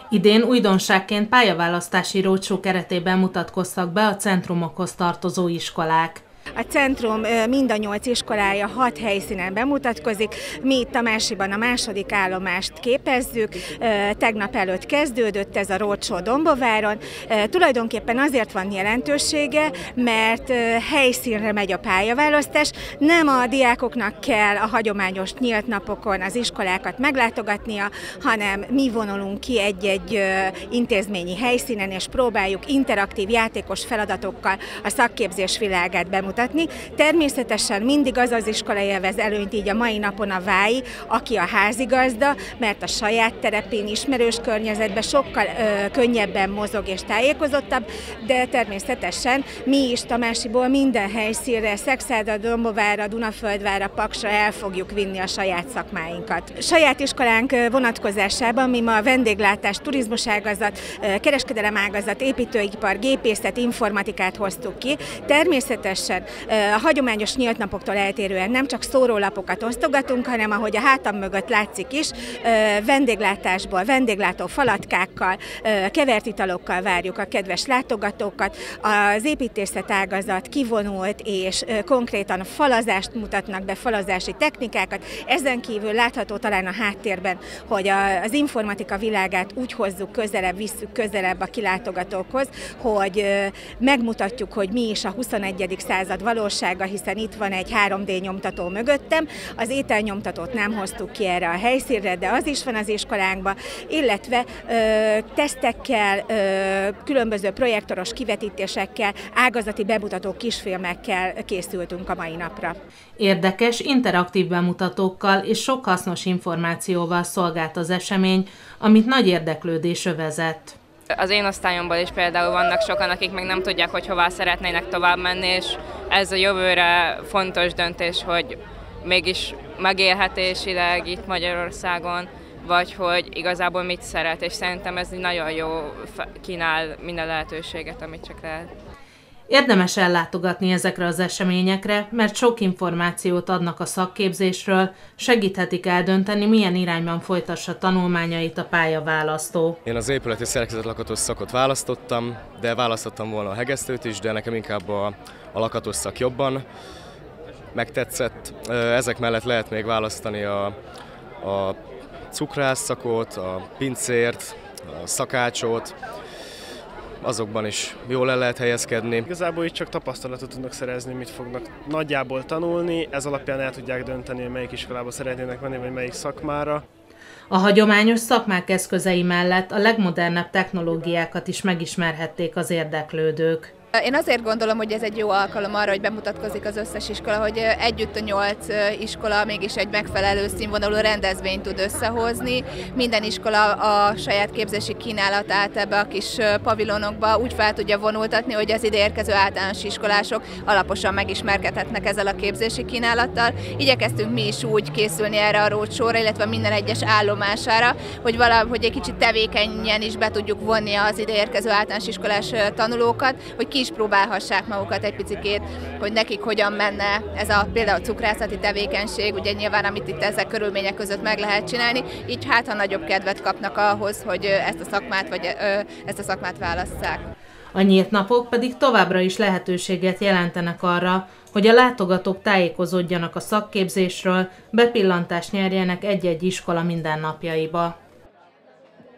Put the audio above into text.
Idén újdonságként pályaválasztási roadshow keretében mutatkoztak be a centrumokhoz tartozó iskolák. A centrum mind a 8 iskolája 6 helyszínen bemutatkozik. Mi itt Tamásiban a második állomást képezzük. Tegnap előtt kezdődött ez a roadshow Dombováron. Tulajdonképpen azért van jelentősége, mert helyszínre megy a pályaválasztás. Nem a diákoknak kell a hagyományos nyílt napokon az iskolákat meglátogatnia, hanem mi vonulunk ki egy-egy intézményi helyszínen, és próbáljuk interaktív játékos feladatokkal a szakképzés világát bemutatni. Természetesen mindig az iskola élvez előnyt, így a mai napon a Vályi, aki a házigazda, mert a saját terepén, ismerős környezetben sokkal könnyebben mozog és tájékozottabb, de természetesen mi is Tamásiból minden helyszínre, Szekszárda, Dombovára, Dunaföldvárra, Paksra el fogjuk vinni a saját szakmáinkat. Saját iskolánk vonatkozásában mi ma a vendéglátás, turizmuságazat, kereskedelem-ágazat, építőipar, gépészet, informatikát hoztuk ki. Természetesen a hagyományos nyílt napoktól eltérően nem csak szórólapokat osztogatunk, hanem ahogy a hátam mögött látszik is, vendéglátásból, vendéglátó falatkákkal, kevert italokkal várjuk a kedves látogatókat. Az építészet ágazat kivonult és konkrétan falazást mutatnak be, falazási technikákat. Ezen kívül látható talán a háttérben, hogy az informatika világát úgy hozzuk közelebb, visszük közelebb a kilátogatókhoz, hogy megmutatjuk, hogy mi is a 21. század valósága, hiszen itt van egy 3D nyomtató mögöttem. Az ételnyomtatót nem hoztuk ki erre a helyszínre, de az is van az iskolánkban, illetve tesztekkel, különböző projektoros kivetítésekkel, ágazati bemutató kisfilmekkel készültünk a mai napra. Érdekes, interaktív bemutatókkal és sok hasznos információval szolgált az esemény, amit nagy érdeklődés övezett. Az én osztályomból is például vannak sokan, akik még nem tudják, hogy hová szeretnének tovább menni, és ez a jövőre fontos döntés, hogy mégis megélhetésileg itt Magyarországon, vagy hogy igazából mit szeret, és szerintem ez nagyon jó kínál minden lehetőséget, amit csak lehet. Érdemes ellátogatni ezekre az eseményekre, mert sok információt adnak a szakképzésről, segíthetik eldönteni, milyen irányban folytassa tanulmányait a pályaválasztó. Én az épületi szerkezet lakatos szakot választottam, de választottam volna a hegesztőt is, de nekem inkább a lakatos szak jobban megtetszett. Ezek mellett lehet még választani a cukrász szakot, a pincért, a szakácsot. Azokban is jól el lehet helyezkedni. Igazából itt csak tapasztalatot tudnak szerezni, mit fognak nagyjából tanulni, ez alapján el tudják dönteni, hogy melyik iskolába szeretnének menni, vagy melyik szakmára. A hagyományos szakmák eszközei mellett a legmodernebb technológiákat is megismerhették az érdeklődők. Én azért gondolom, hogy ez egy jó alkalom arra, hogy bemutatkozik az összes iskola, hogy együtt a 8 iskola mégis egy megfelelő színvonalú rendezvényt tud összehozni. Minden iskola a saját képzési kínálatát ebbe a kis pavilonokba úgy fel tudja vonultatni, hogy az ide érkező általános iskolások alaposan megismerkedhetnek ezzel a képzési kínálattal. Igyekeztünk mi is úgy készülni erre a roadshowra, illetve minden egyes állomására, hogy valahogy egy kicsit tevékenyen is be tudjuk vonni az ide érkező általános iskolás tanulókat, hogy ki is próbálhassák magukat egy picikét, hogy nekik hogyan menne ez a például cukrászati tevékenység, ugye nyilván amit itt ezek körülmények között meg lehet csinálni, így hát ha nagyobb kedvet kapnak ahhoz, hogy ezt a szakmát válasszák. A nyílt napok pedig továbbra is lehetőséget jelentenek arra, hogy a látogatók tájékozódjanak a szakképzésről, bepillantást nyerjenek egy-egy iskola mindennapjaiba.